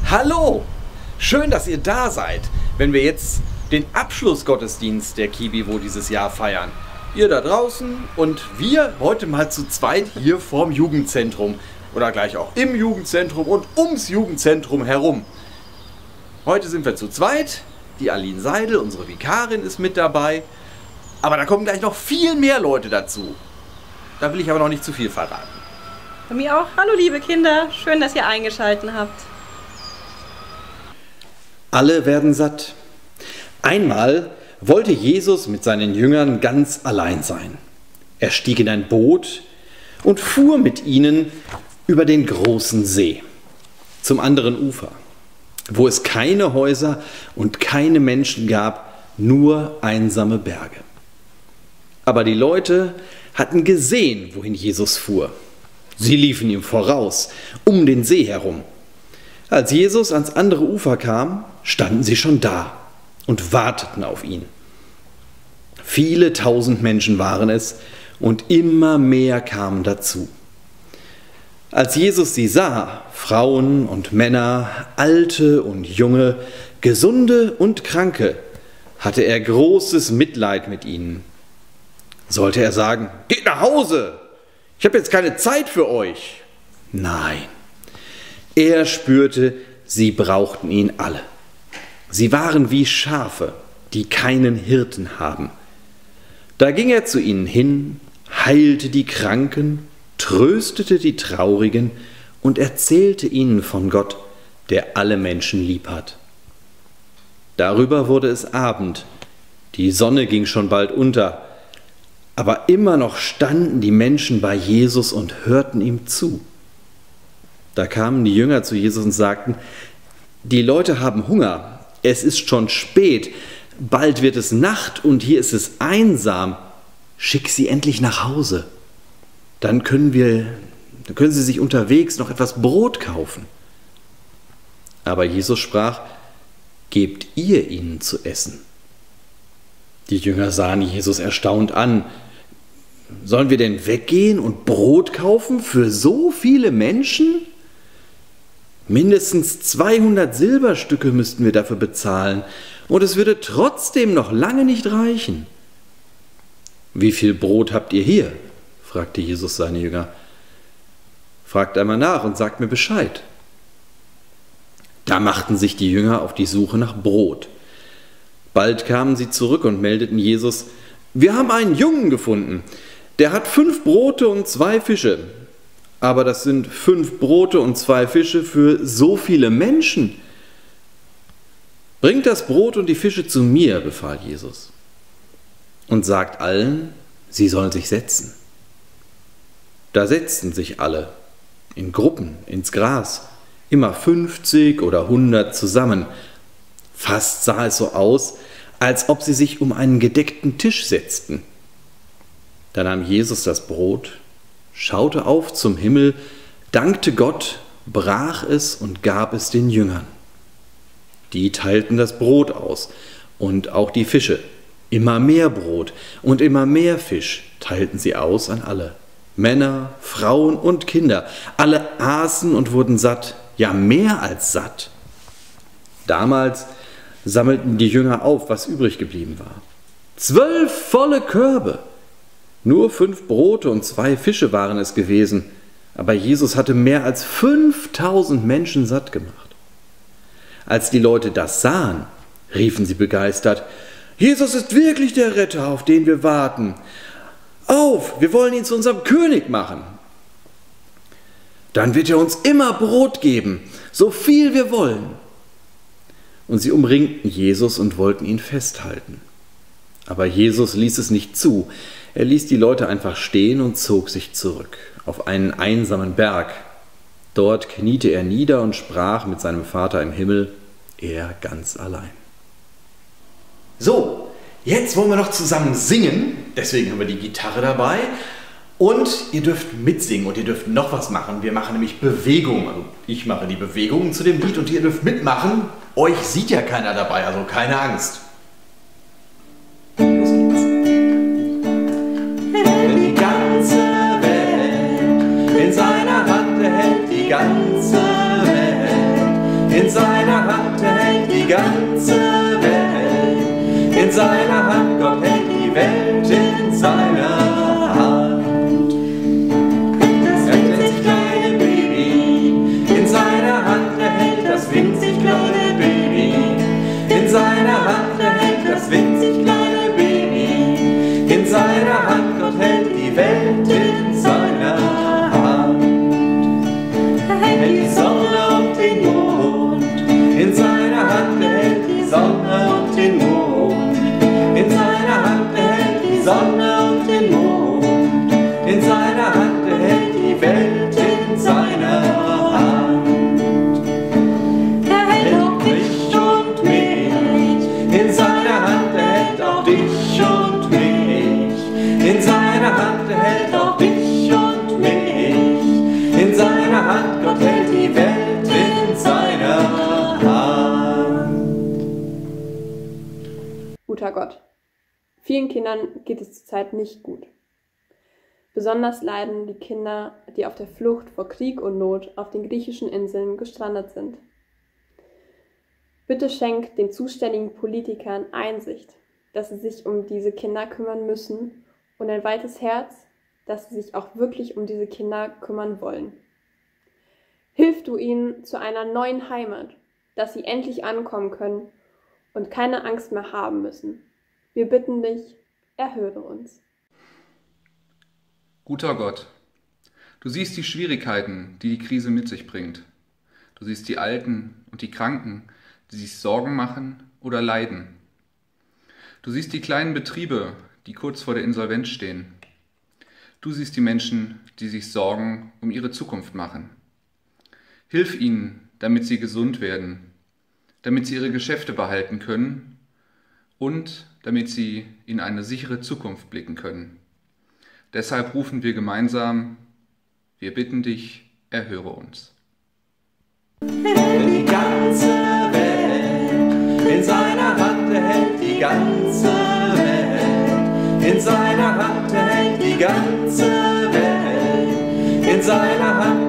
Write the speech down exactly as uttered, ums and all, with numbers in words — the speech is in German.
Hallo! Schön, dass ihr da seid, wenn wir jetzt den Abschlussgottesdienst der Kibivo dieses Jahr feiern. Ihr da draußen und wir heute mal zu zweit hier vorm Jugendzentrum oder gleich auch im Jugendzentrum und ums Jugendzentrum herum. Heute sind wir zu zweit, die Aline Seidel, unsere Vikarin, ist mit dabei, aber da kommen gleich noch viel mehr Leute dazu. Da will ich aber noch nicht zu viel verraten. Bei mir auch. Hallo liebe Kinder, schön, dass ihr eingeschaltet habt. Alle werden satt. Einmal wollte Jesus mit seinen Jüngern ganz allein sein. Er stieg in ein Boot und fuhr mit ihnen über den großen See zum anderen Ufer, wo es keine Häuser und keine Menschen gab, nur einsame Berge. Aber die Leute hatten gesehen, wohin Jesus fuhr. Sie liefen ihm voraus, um den See herum. Als Jesus ans andere Ufer kam, standen sie schon da und warteten auf ihn. Viele tausend Menschen waren es und immer mehr kamen dazu. Als Jesus sie sah, Frauen und Männer, Alte und Junge, Gesunde und Kranke, hatte er großes Mitleid mit ihnen. Sollte er sagen, geht nach Hause, ich habe jetzt keine Zeit für euch? Nein. Er spürte, sie brauchten ihn alle. Sie waren wie Schafe, die keinen Hirten haben. Da ging er zu ihnen hin, heilte die Kranken, tröstete die Traurigen und erzählte ihnen von Gott, der alle Menschen lieb hat. Darüber wurde es Abend, die Sonne ging schon bald unter, aber immer noch standen die Menschen bei Jesus und hörten ihm zu. Da kamen die Jünger zu Jesus und sagten, die Leute haben Hunger, es ist schon spät, bald wird es Nacht und hier ist es einsam. Schick sie endlich nach Hause. Dann können wir, dann können sie sich unterwegs noch etwas Brot kaufen. Aber Jesus sprach, gebt ihr ihnen zu essen. Die Jünger sahen Jesus erstaunt an. Sollen wir denn weggehen und Brot kaufen für so viele Menschen? Mindestens zweihundert Silberstücke müssten wir dafür bezahlen und es würde trotzdem noch lange nicht reichen. Wie viel Brot habt ihr hier? Fragte Jesus seine Jünger. Fragt einmal nach und sagt mir Bescheid. Da machten sich die Jünger auf die Suche nach Brot. Bald kamen sie zurück und meldeten Jesus, wir haben einen Jungen gefunden, der hat fünf Brote und zwei Fische. Aber das sind fünf Brote und zwei Fische für so viele Menschen. Bringt das Brot und die Fische zu mir, befahl Jesus. Und sagt allen, sie sollen sich setzen. Da setzten sich alle, in Gruppen, ins Gras, immer fünfzig oder hundert zusammen. Fast sah es so aus, als ob sie sich um einen gedeckten Tisch setzten. Da nahm Jesus das Brot, schaute auf zum Himmel, dankte Gott, brach es und gab es den Jüngern. Die teilten das Brot aus und auch die Fische. Immer mehr Brot und immer mehr Fisch teilten sie aus an alle. Männer, Frauen und Kinder. Alle aßen und wurden satt, ja mehr als satt. Damals sammelten die Jünger auf, was übrig geblieben war. Zwölf volle Körbe. Nur fünf Brote und zwei Fische waren es gewesen, aber Jesus hatte mehr als fünftausend Menschen satt gemacht. Als die Leute das sahen, riefen sie begeistert, Jesus ist wirklich der Retter, auf den wir warten. Auf, wir wollen ihn zu unserem König machen. Dann wird er uns immer Brot geben, so viel wir wollen. Und sie umringten Jesus und wollten ihn festhalten. Aber Jesus ließ es nicht zu. Er ließ die Leute einfach stehen und zog sich zurück auf einen einsamen Berg. Dort kniete er nieder und sprach mit seinem Vater im Himmel, er ganz allein. So, jetzt wollen wir noch zusammen singen, deswegen haben wir die Gitarre dabei. Und ihr dürft mitsingen und ihr dürft noch was machen. Wir machen nämlich Bewegungen. Also ich mache die Bewegungen zu dem Lied und ihr dürft mitmachen. Euch sieht ja keiner dabei, also keine Angst. Los geht's. Die ganze Welt in seiner Hand, er hält die ganze Welt in seiner ganze Welt. In seiner Hand, Gott hält die Welt in seiner Hand. Er hält das kleine Baby in seiner Hand, er hält das winzig kleine Baby. In seiner Hand, er hält das winzig kleine Baby. In seiner Hand, Gott hält die Welt in seiner Hand. Er hält die Sonne und den Mond. In seiner Hand, er hält die Sonne und den Mond. In seiner Hand, er hält die Sonne und den Mond. In seiner Hand, er hält die Welt in seiner Hand. Er hält auch dich und mich. In seiner Hand, er hält auch dich und mich. In seiner Hand, er hält auch dich und mich. In seiner Hand, Gott hält die Welt in seiner Hand. Guter Gott. Vielen Kindern geht es zurzeit nicht gut. Besonders leiden die Kinder, die auf der Flucht vor Krieg und Not auf den griechischen Inseln gestrandet sind. Bitte schenk den zuständigen Politikern Einsicht, dass sie sich um diese Kinder kümmern müssen, und ein weites Herz, dass sie sich auch wirklich um diese Kinder kümmern wollen. Hilf du ihnen zu einer neuen Heimat, dass sie endlich ankommen können und keine Angst mehr haben müssen. Wir bitten dich, erhöre uns. Guter Gott, du siehst die Schwierigkeiten, die die Krise mit sich bringt. Du siehst die Alten und die Kranken, die sich Sorgen machen oder leiden. Du siehst die kleinen Betriebe, die kurz vor der Insolvenz stehen. Du siehst die Menschen, die sich Sorgen um ihre Zukunft machen. Hilf ihnen, damit sie gesund werden, damit sie ihre Geschäfte behalten können und damit sie in eine sichere Zukunft blicken können. Deshalb rufen wir gemeinsam, wir bitten dich, erhöre uns. Er hält die ganze Welt, in seiner Hand, er hält die ganze Welt. In seiner Hand, er hält die ganze Welt. In seiner Hand